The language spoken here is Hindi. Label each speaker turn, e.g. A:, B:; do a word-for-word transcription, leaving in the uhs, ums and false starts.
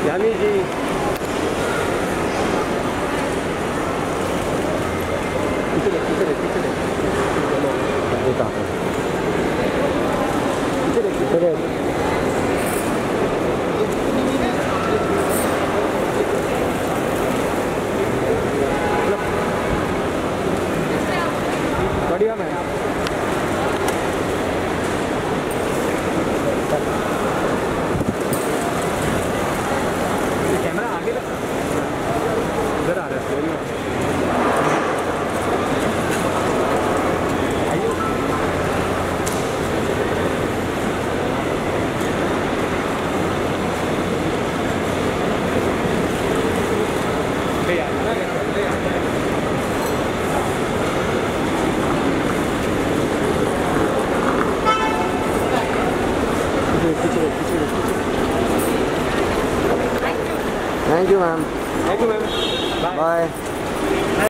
A: यामी जी पीछे देख पीछे देख पीछे देख पीछे देख पीछे देख बढ़िया मैम कैमरा आगे लगा इधर आ रहा है Thank you, ma'am. Thank you, ma'am. Bye. Bye.